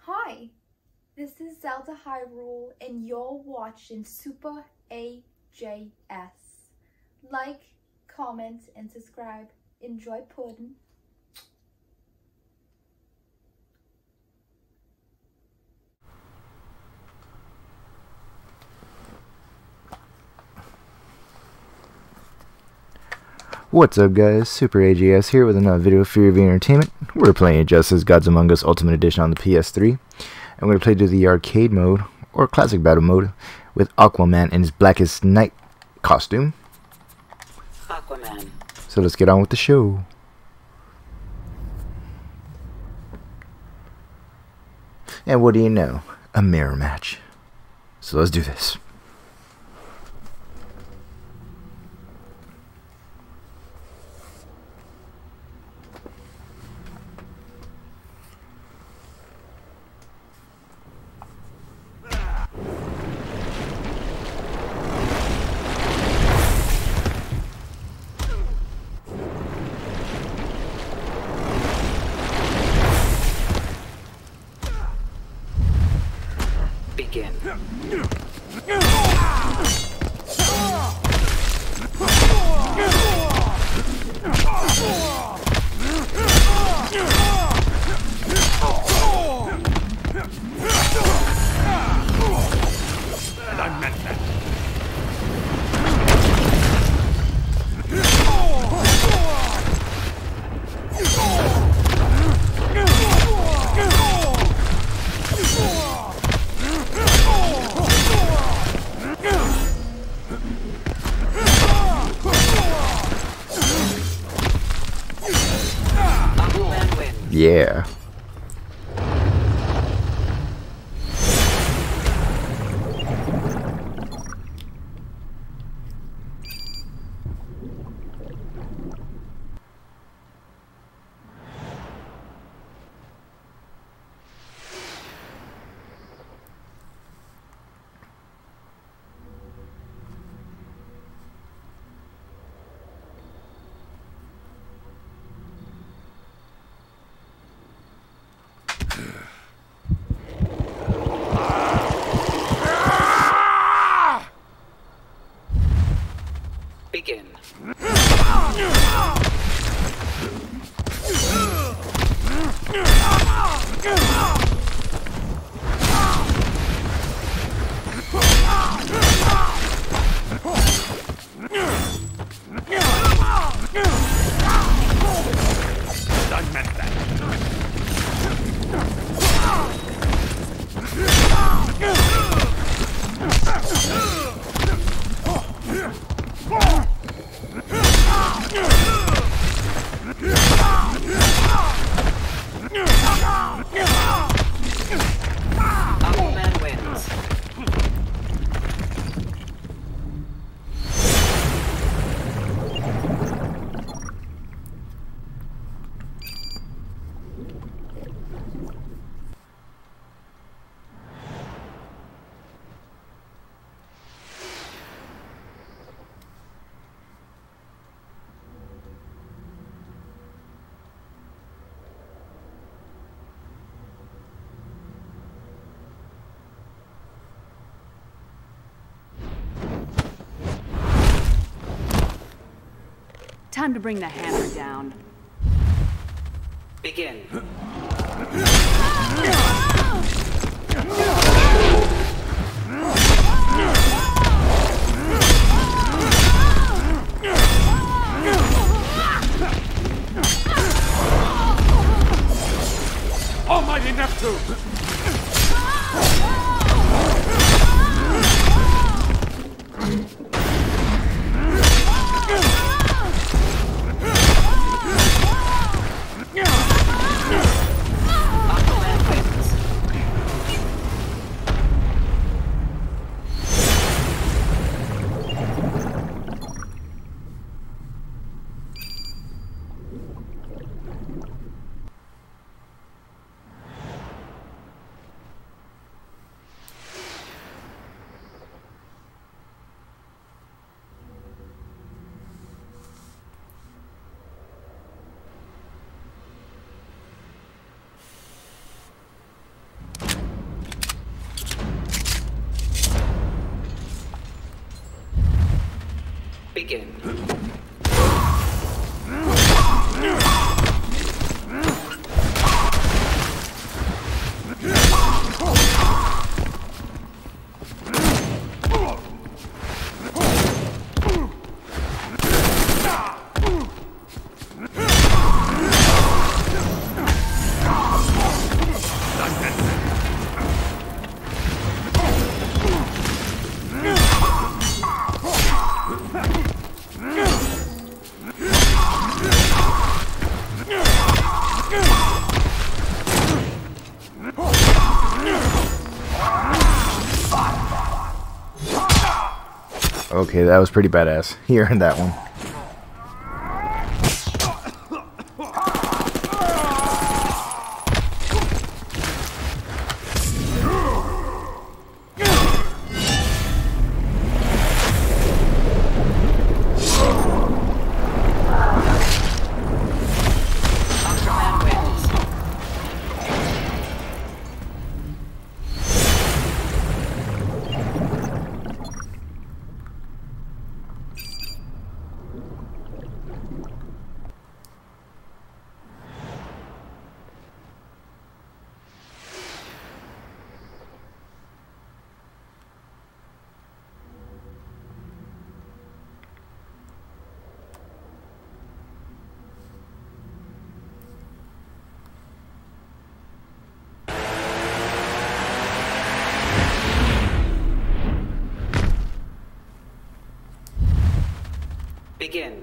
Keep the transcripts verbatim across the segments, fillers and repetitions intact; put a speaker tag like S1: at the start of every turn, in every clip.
S1: Hi, this is Zelda Hyrule and you're watching Super A J S. Like, comment, and subscribe. Enjoy pudding.
S2: What's up guys, Super A J S here with another video for your viewing entertainment. We're playing A J S's Gods Among Us Ultimate Edition on the P S three. I'm going to play to the arcade mode, or classic battle mode, with Aquaman in his Blackest Night costume.
S3: Aquaman.
S2: So let's get on with the show. And what do you know? A mirror match. So let's do this.
S3: Begin.
S4: And I meant that.
S2: Yeah.
S3: Begin.
S4: I meant that.
S3: Aquaman wins.
S5: Time to bring the hammer down.
S3: Begin.
S4: Almighty Neptune!
S3: Begin.
S2: Okay, that was pretty badass. Hearing that one.
S3: Aquaman wins. Begin.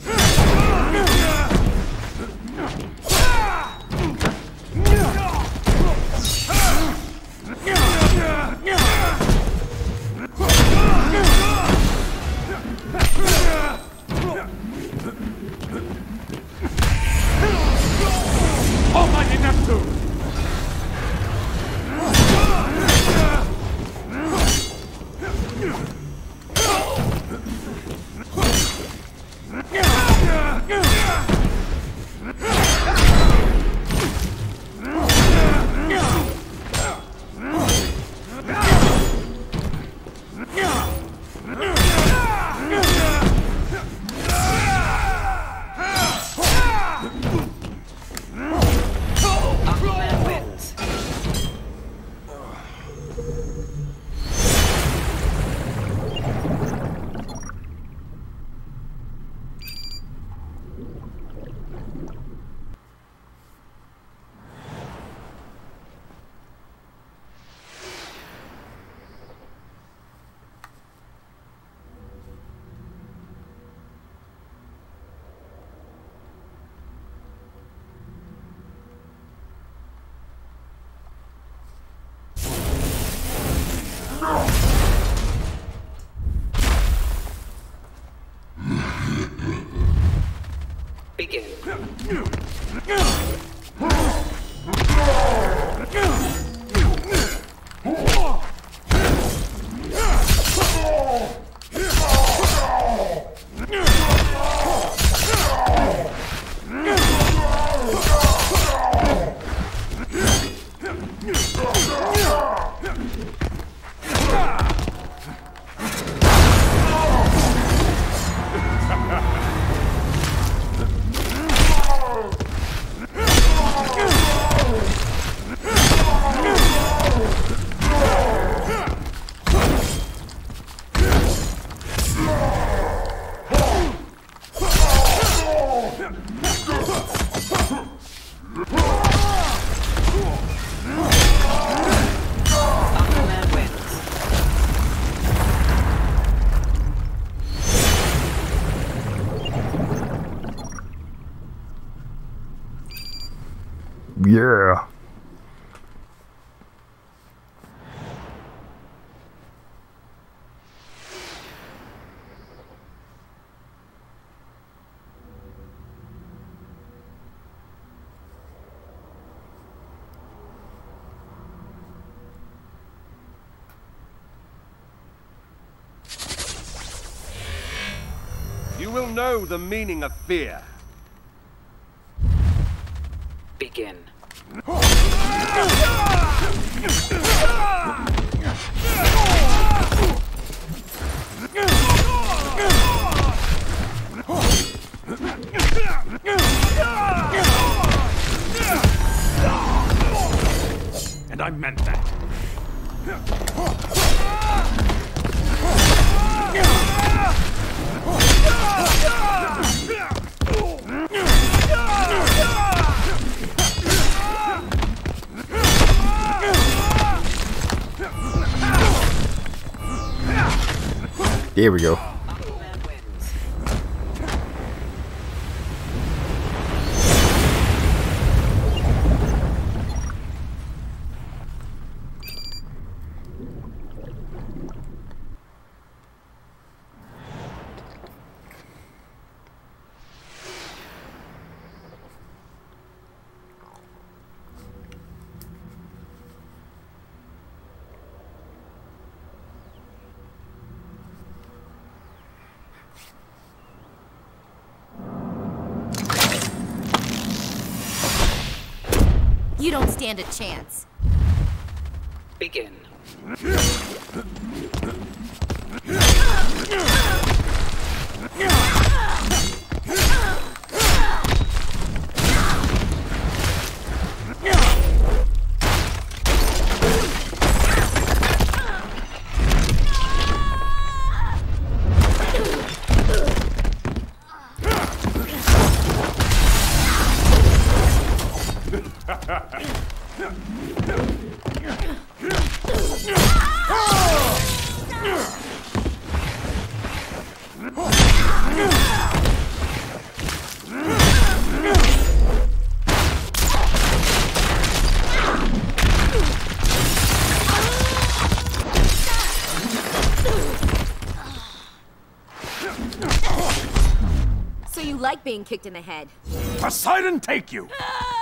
S4: Almighty Neptune!
S3: Aquaman wins. Begin. Aquaman wins.
S2: Yeah.
S6: You will know the meaning of fear.
S3: Begin.
S4: And I meant that.
S2: Here we go.
S3: Aquaman wins.
S7: You don't stand a chance.
S3: Begin.
S7: So you like being kicked in the head?
S4: Poseidon take you!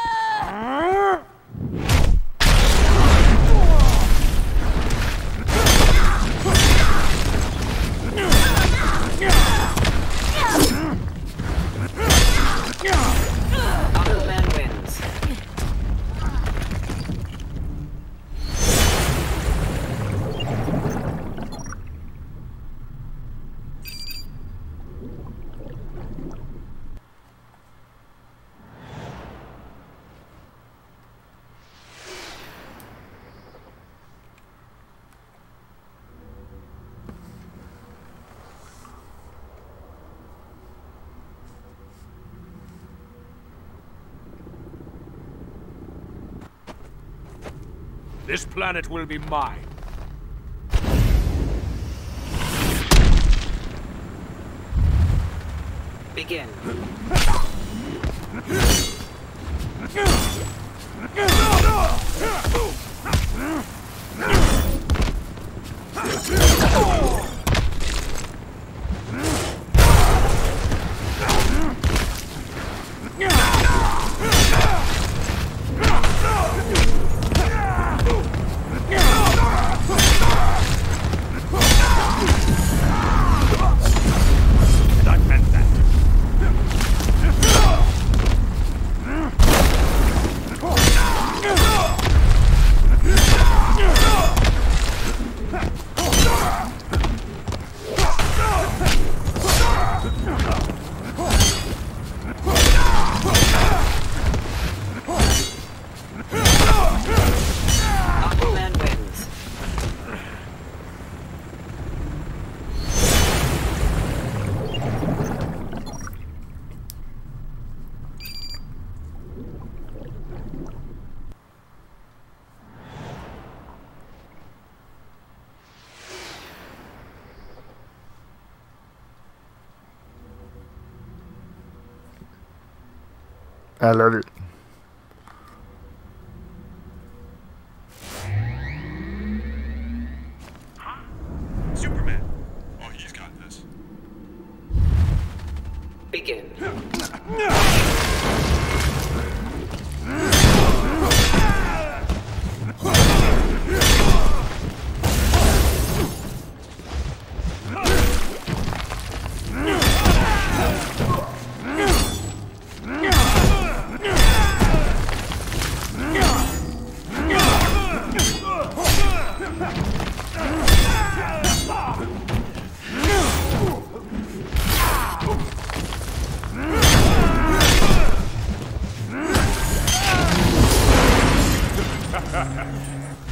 S3: Aquaman wins.
S4: This planet will be mine.
S3: Begin.
S4: And I meant that.
S3: Aquaman wins.
S2: I love it.
S8: Superman. Oh, he's got this.
S3: Begin.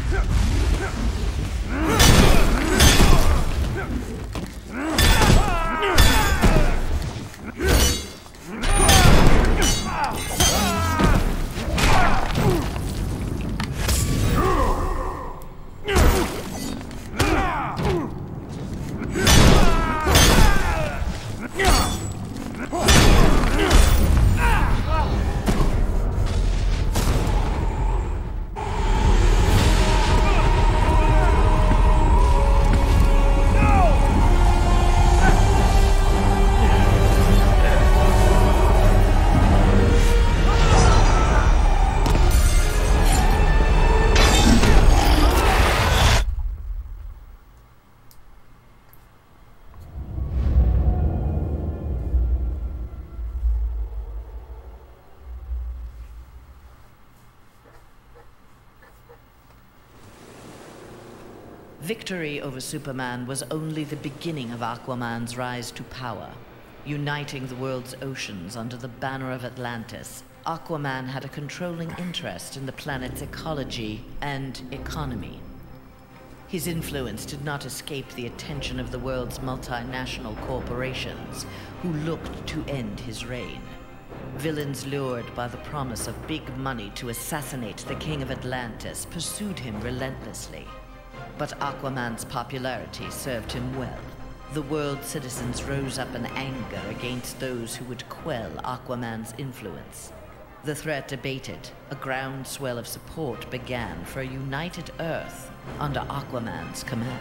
S9: Victory over Superman was only the beginning of Aquaman's rise to power. Uniting the world's oceans under the banner of Atlantis, Aquaman had a controlling interest in the planet's ecology and economy. His influence did not escape the attention of the world's multinational corporations, who looked to end his reign. Villains lured by the promise of big money to assassinate the King of Atlantis pursued him relentlessly. But Aquaman's popularity served him well. The world's citizens rose up in anger against those who would quell Aquaman's influence. The threat abated, a groundswell of support began for a united Earth under Aquaman's command.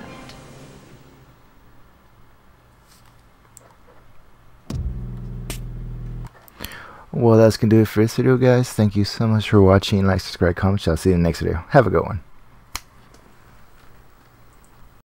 S2: Well, that's gonna do it for this video, guys. Thank you so much for watching. Like, subscribe, comment. I'll see you in the next video. Have a good one.